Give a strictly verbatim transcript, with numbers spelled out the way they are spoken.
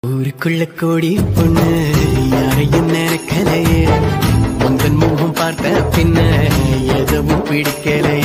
ஊருக்குள்ள கோடி பொண்ணு யாரையும் நினைக்கலையே, உந்தன் முகம் பார்த்த பின்ன எதுவும் பிடிக்கலையே.